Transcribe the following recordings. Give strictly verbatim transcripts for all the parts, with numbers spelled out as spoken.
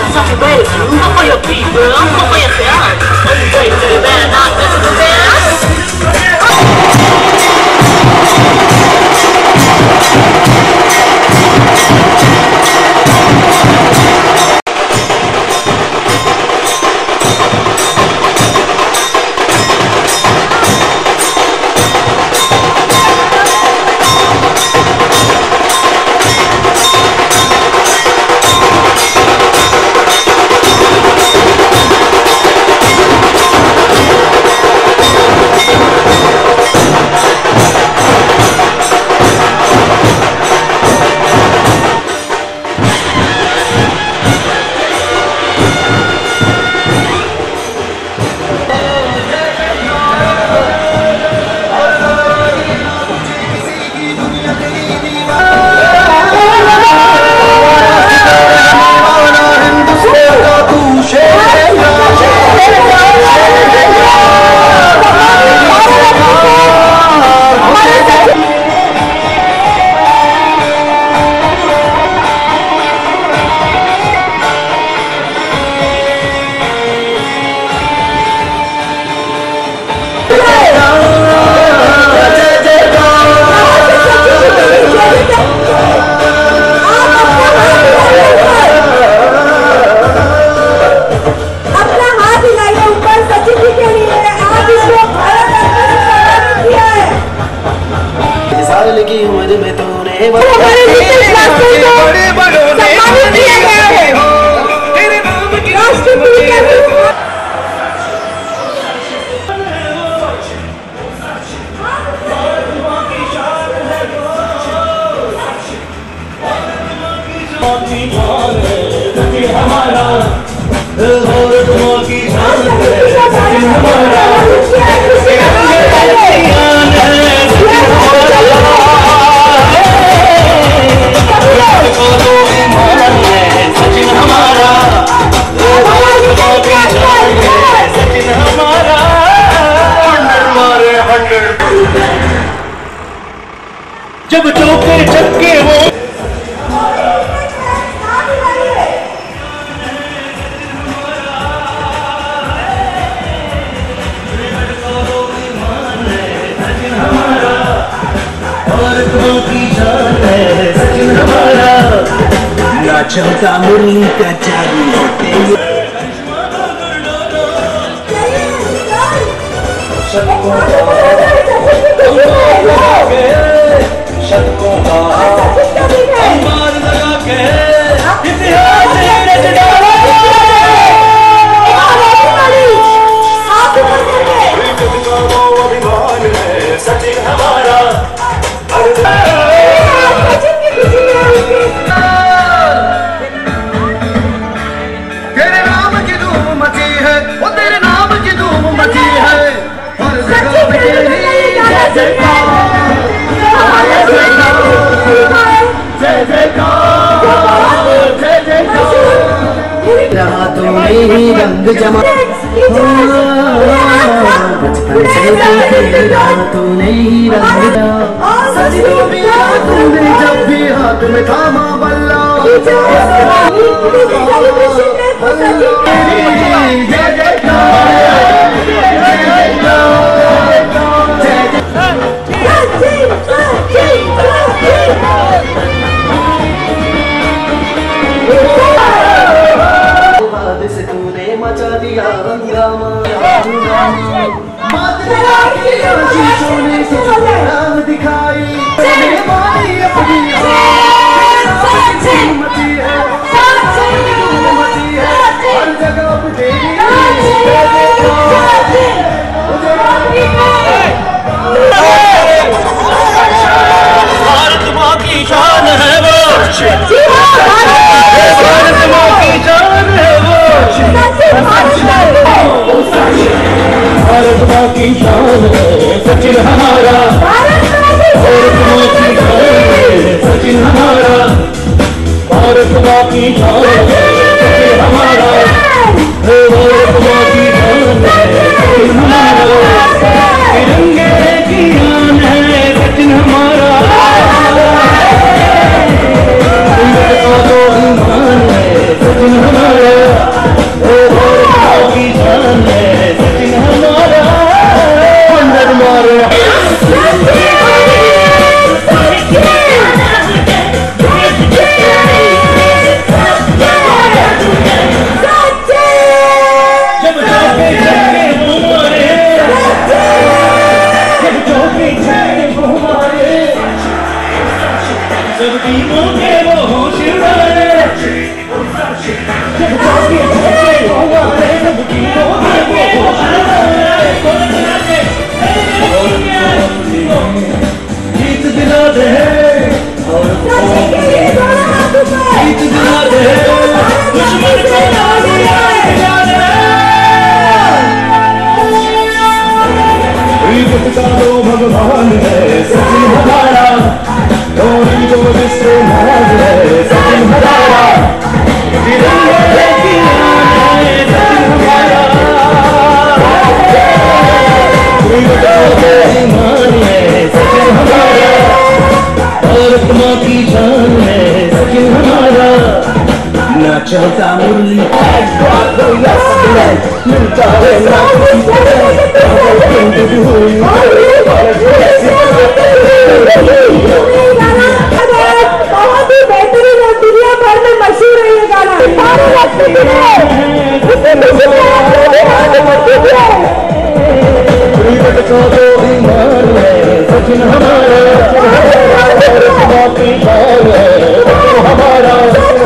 such a way to do for your people, for yourself. One day to the best, not best to the best. की उम्र में तूने हमारा जब चौके छक्के हो ना चलता मुरली का चालू होते शतकों का अंबार लगा के इतिहास रच डाला अभिमान है सचिन हमारा तेरे नाम की धूम मची है वो तेरे नाम की धूम मची है हर जगह तेरी जय जयकार रातों में ही रंग जमा बचपन से रातों में ही रंग तूने जब भी हाथ में थामा बल्ला मचा दिया हंगामा सोने से दिखाई अपनी हर जगह भारत माँ की शान है वो भारत माँ की शान है वो भारत माँ की शान है सचिन हमारा भारत माँ की शान है सचिन हमारा भारत माँ की शान है सचिन हमारा भारत माँ की शान है सचिन हमारा तिरंगे की शान है सचिन हमारा सचिन हमारा भगवान है सचिन हमारा, धोनी जो जिससे नाज है सचिन हमारा, तिरंगे की आन है सचिन हमारा, विकटों के ईमान है सचिन हमारा, भारत माँ की शान है सचिन हमारा। ना चलता मुरली मिलता है ना बहुत ही बेहतरीन और दुनिया भर में मशहूर है ये गाना। सचिन हमारा हमारा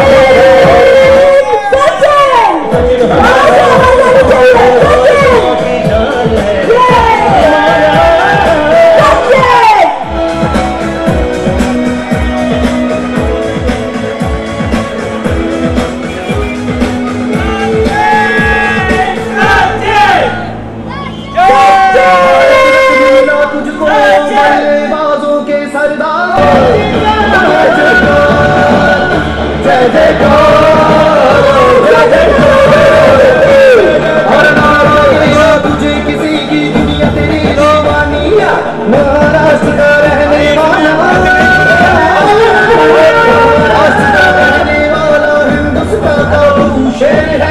तुझे किसी की दुनिया तेरी रोमानिया महाराष्ट्र का रहने वाला रहने वाला हिंदुस्तान का तू शेर है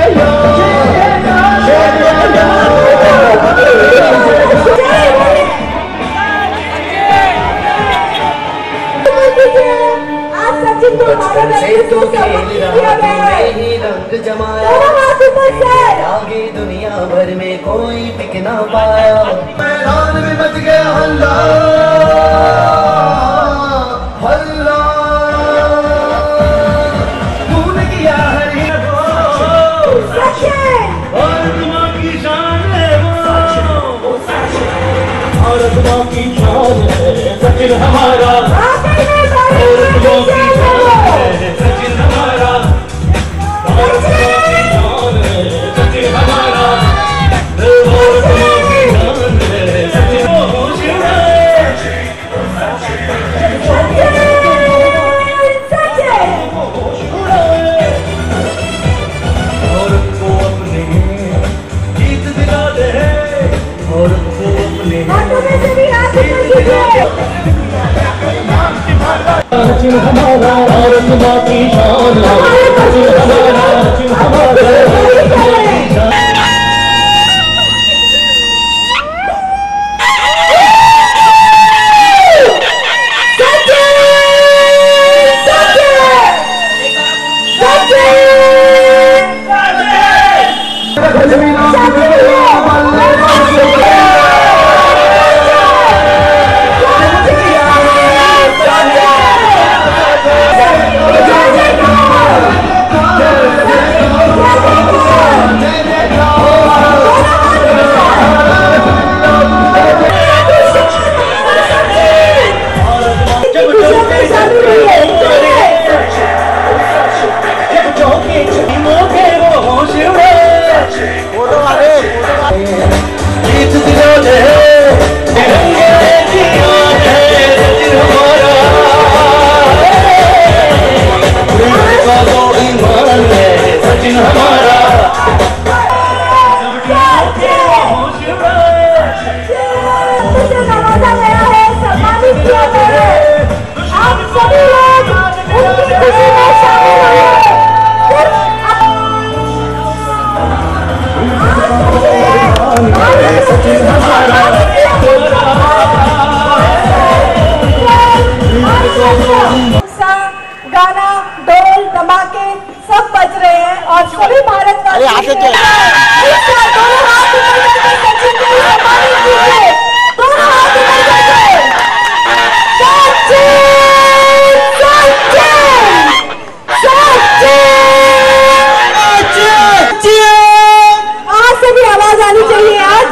रंग जमाया आगे दुनिया भर में कोई टिक ना पाया। मैदान में मच गया हल्ला हल्ला, तूने किया हरी भारत माँ की शान है वो, भारत माँ की शान है सचिन हमारा, भारत माँ की शान है सचिन हमारा, भारत माँ की शान है सचिन हमारा, भारत माँ की शान है सचिन भारत को अपने गीत दिला दे, भारत को अपने सचिन हमारा, भारत माँ की शान है सचिन हमारा, सचिन हमारा। गाना ढोल धमाके सब बज रहे हैं और सभी भारतवासी दोनों हाथ ऊपर करके सचिन को सम्मानित कीजिए। दोनों हाथ ऊपर करके सचिन सचिन सचिन आज से भी आवाज आनी चाहिए। आज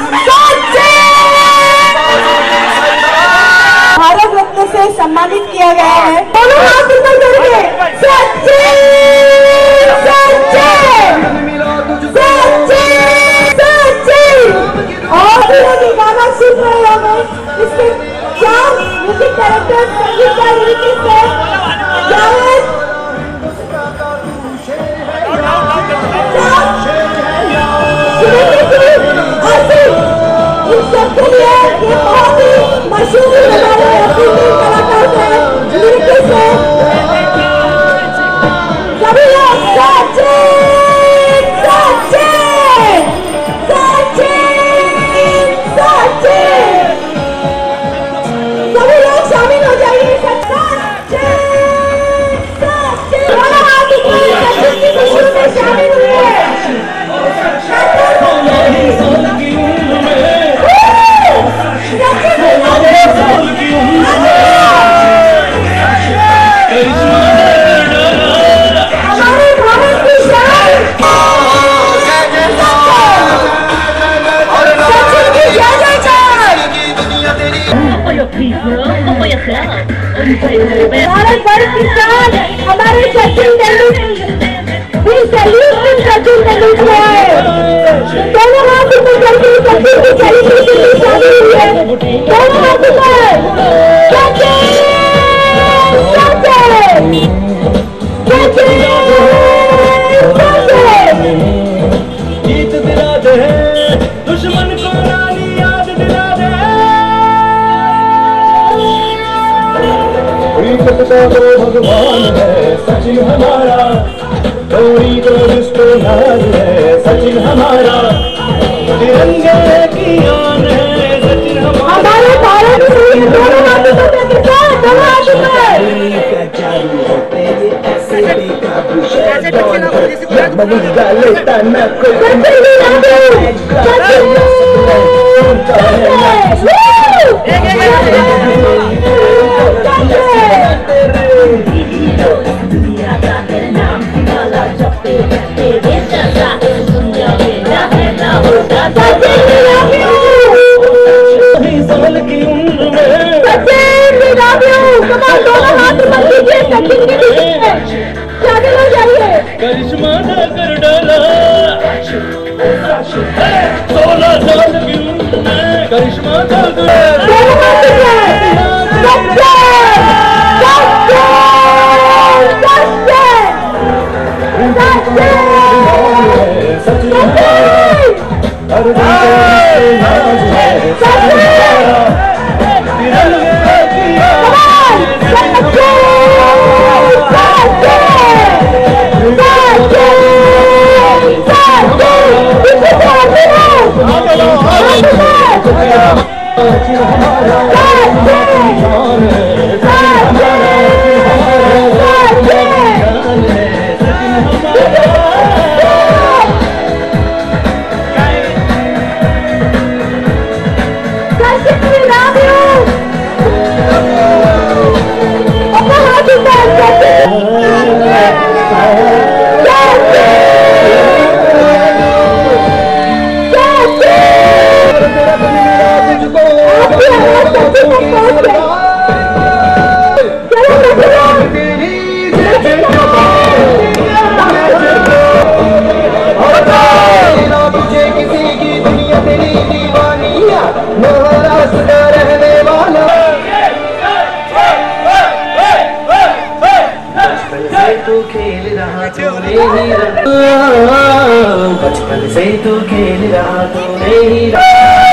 भारत रत्न से सम्मानित किया गया है। दोनों हाथ ऊपर करके सचिन सचिन सचिन सचिन। और ये गाना सुन रहे होंगे, इसके चार म्यूजिक डायरेक्टर संगीतकार लिरिसिस्ट हैं जावेद इस सबके लिए ये बहुत ही मशहूर हमारे कलाकार हैं, लिरिसिस्ट हैं। सभी लोग सचिन सचिन सचिन सचिन सभी लोग शामिल हो जाइए। सचिन सचिन दोनों हाथ ऊपर सचिन की खुशी में शामिल हुए। भारत वर्ष की शान हमारे सचिन तेंदुलकर भी सैल्यूट सचिन तेंदुलकर है। दोनों हाथ ऊपर करके सचिन की सेलिब्रेशन में शामिल हुए हैं। दोनों हाथ ऊपर सचिन सचिन सचिन जीत दिला दे दुश्मन को रानी याद दिला दे। भगवान है सचिन हमारा, गौरी को जिसको याद है सचिन हमारा, तिरंगे की आन है सचिन हमारा। हमारे भारत में दोनों हाथ ऊपर करके दोनों हाथ ऊपर लेता न कोई साल की उम्र में सचिन दोनों हाथ ऊपर कीजिए। सचिन की खुशी में शामिल हो जाइए। करिश्मा कर डाला सोलह साल की उम्र में करिश्मा कर बचपन से तू खेल रहा तू नहीं रहा।